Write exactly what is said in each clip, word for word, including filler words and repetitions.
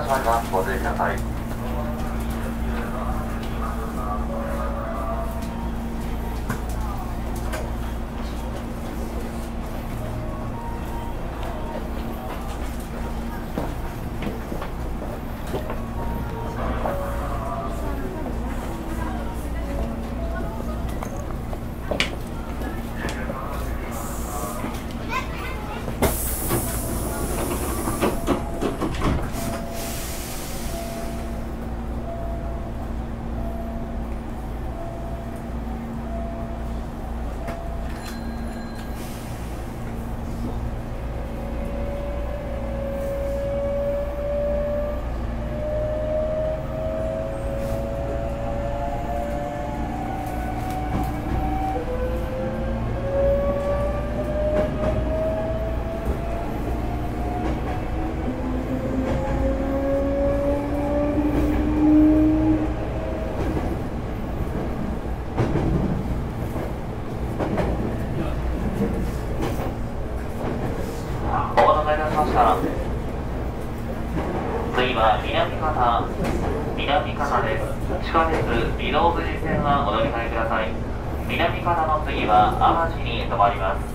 しまります。ご注意ください。次は南方、南方です。地下鉄御堂筋線はお乗り換えください。南方の次は淡路に停まります。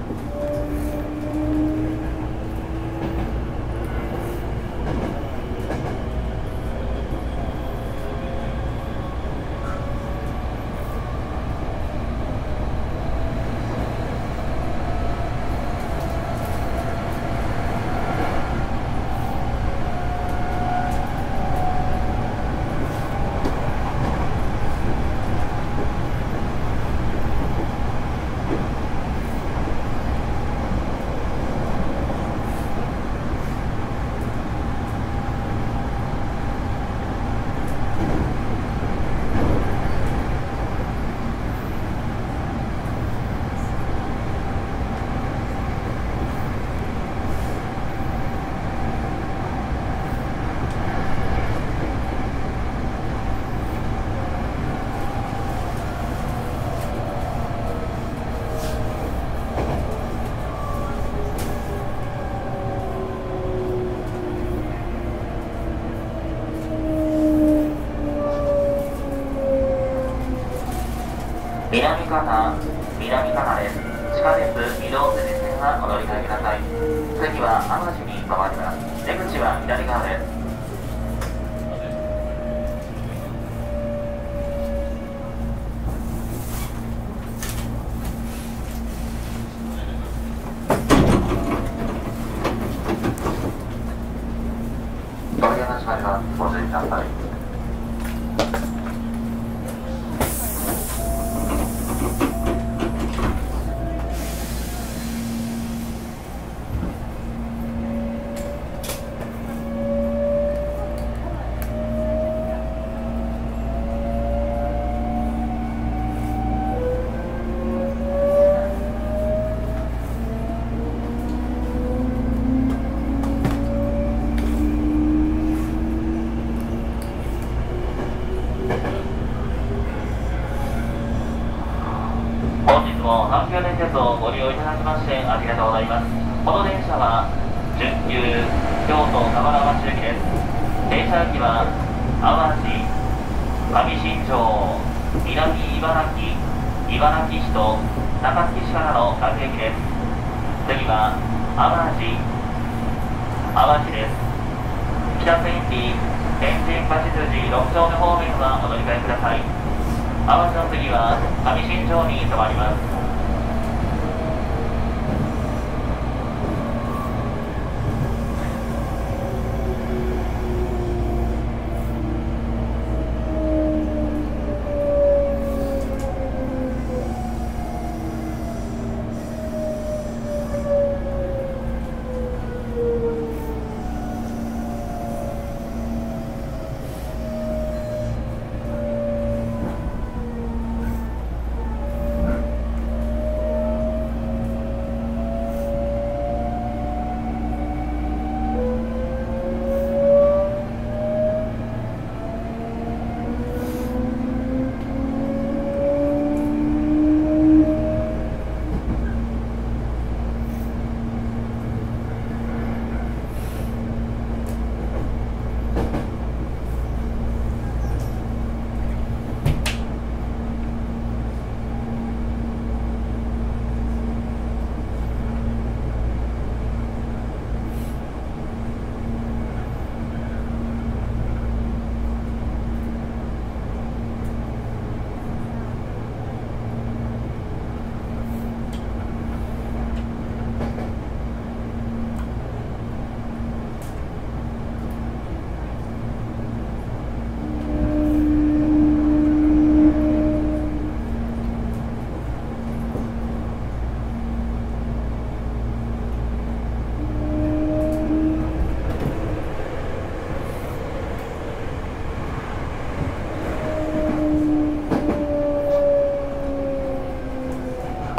南方、南方です。地下鉄御堂筋線はお乗り換えください。次は淡路に停まります。出口は左側です。扉が閉まります。ご注意ください。本日も阪急電鉄をご利用いただきましてありがとうございます。この電車は準急京都田原町行きです。電車駅は淡路、上新庄、南茨城、茨城市と高槻市からの各駅です。次は淡路、淡路です。北千里、天神橋筋ろく丁目方面はお乗り換えください。淡路の次は上新庄に停まります。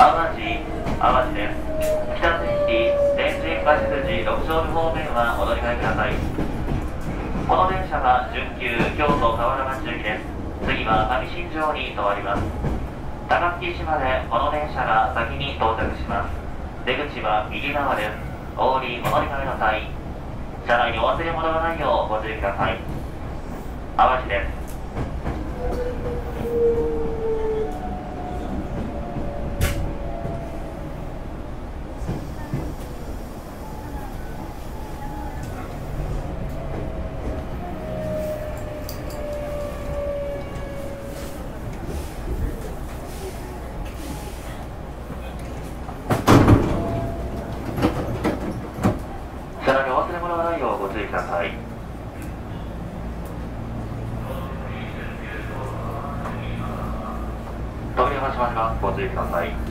淡路、淡路です。北千里、天神橋筋六丁目方面はお乗り換えください。この電車は準急京都河原町行きです。次は上新庄に停まります。高槻市までこの電車が先に到着します。出口は右側です。お降りお乗り換えの際、車内にお忘れ物がないようご注意ください。淡路です。車内にお忘れ物がないようご注意ください。扉が閉まります。ご注意ください。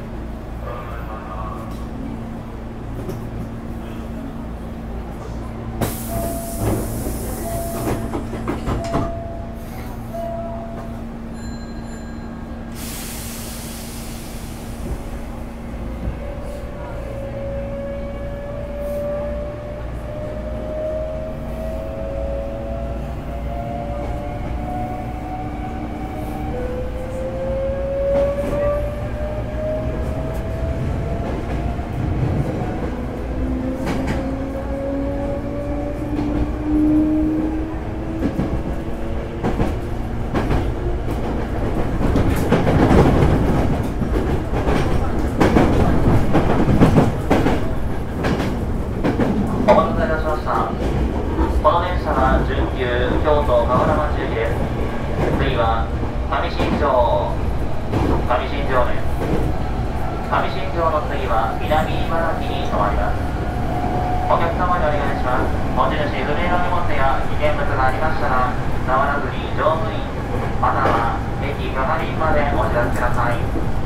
お待たせいたしました。この電車は準急京都河原町行きです。次は上新庄、上新庄です。上新庄の次は南茨城に停まります。お客様にお願いします。持ち主不明の荷物や危険物がありましたら、触らずに乗務員または駅係員までお知らせください。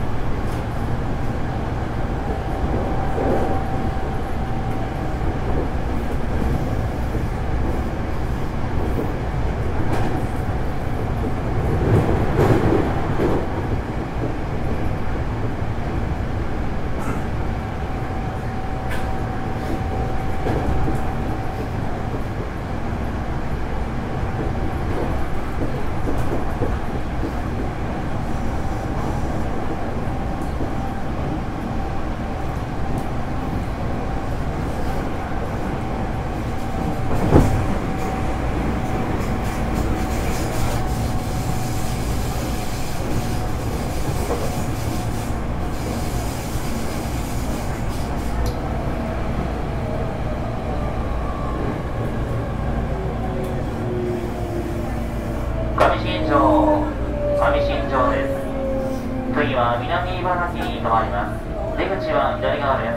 上新庄、上新庄です。次は南茨城に停まります。出口は左側です。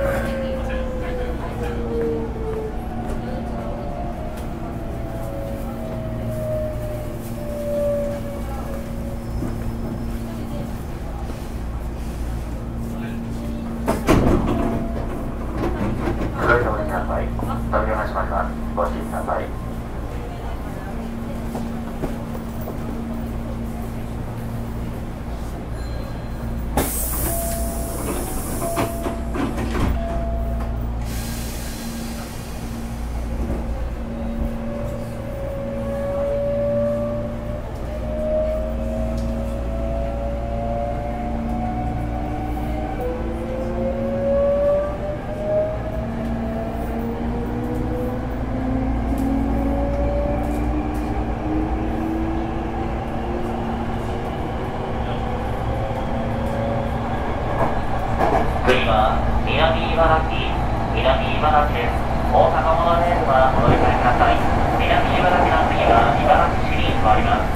それでお待ちください。扉が閉まります。ご注意ください。次は南茨城、南茨城です。大阪モノレールはお乗り換えください。南茨城の次は茨城市に停まります。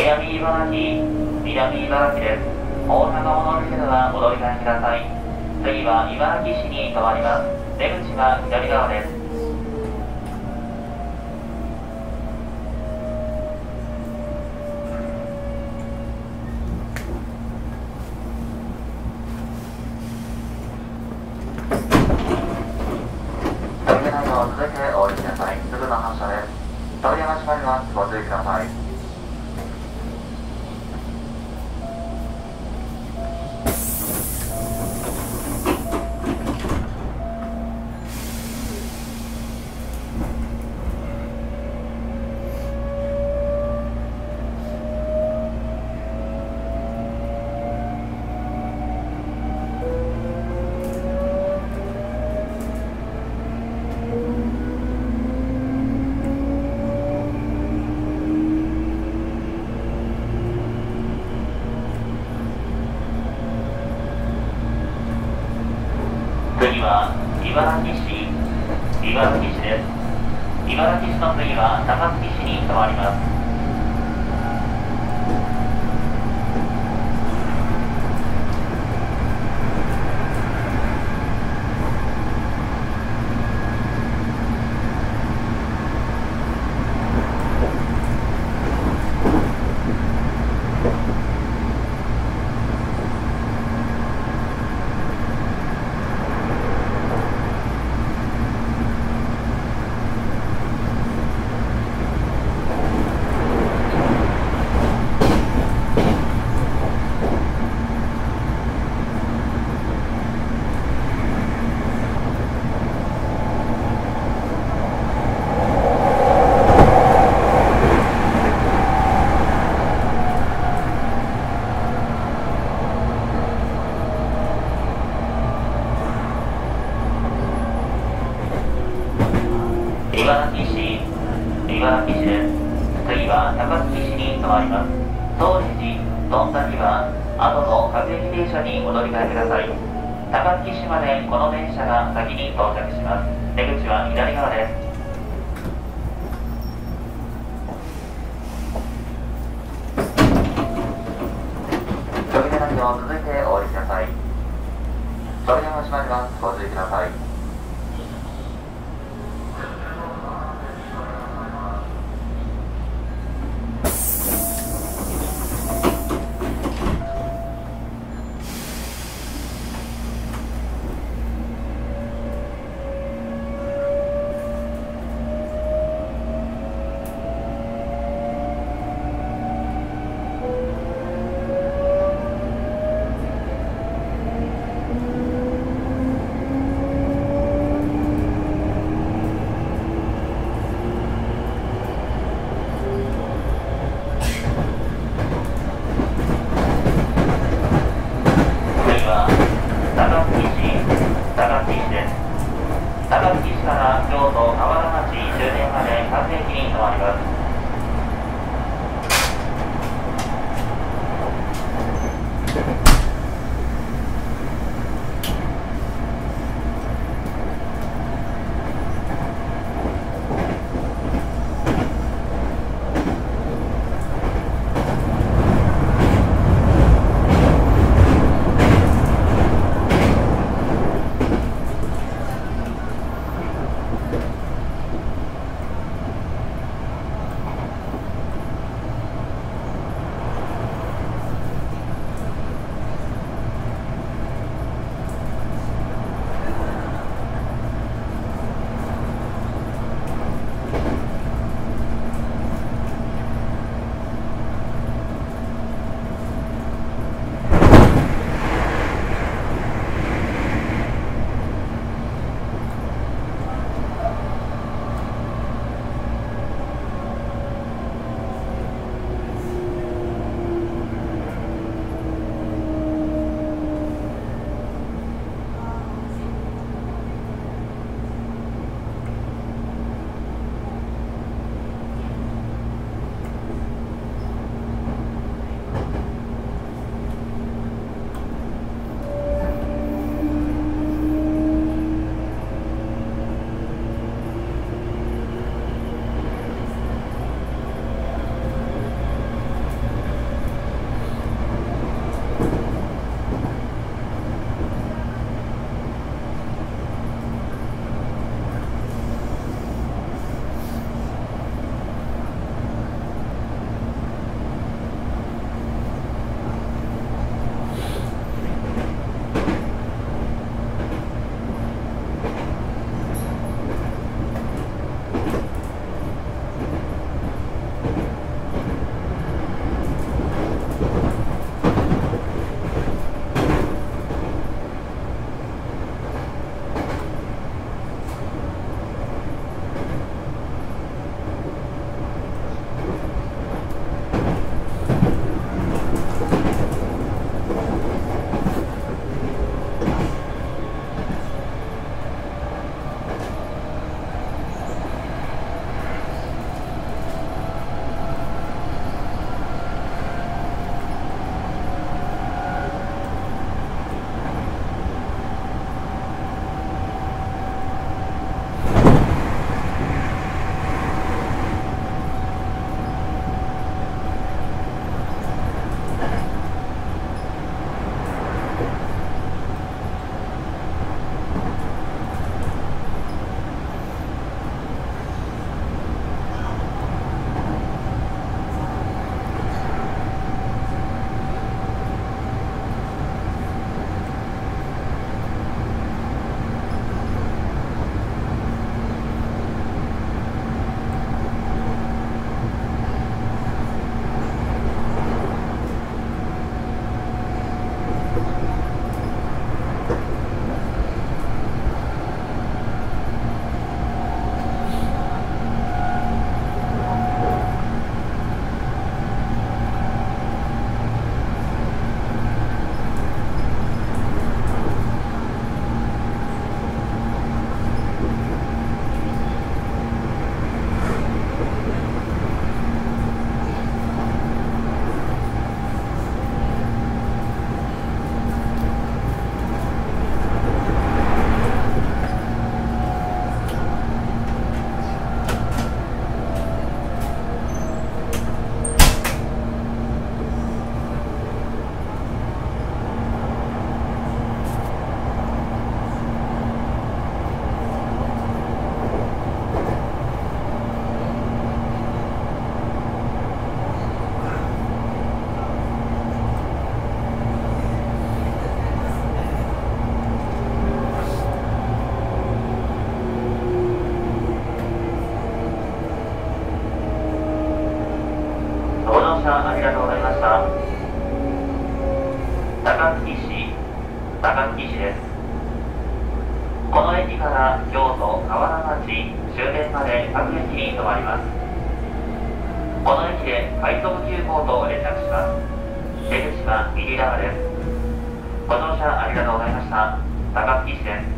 南茨城、南茨城です。大阪をお乗りの方はお乗り換えください。次は茨城市に停まります。出口は左側です。扉内を続いてお降りください。すぐの発車です。扉が閉まります。ご注意ください。次は茨城市、茨城市です。茨城市の次は高槻市に停まります。茨城市、茨城市です。次は高槻市に停まります。総理寺、富田には後の各駅停車にお乗り換えください。高槻市までこの電車が先に到着します。出口は左側です。扉内を続いてお降りください。扉が閉まります。ご注意ください。 した。高槻市、高槻市です。この駅から京都河原町終点まで各駅に停まります。この駅で快速急行と連絡します。出口は右側です。ご乗車ありがとうございました。高槻市です。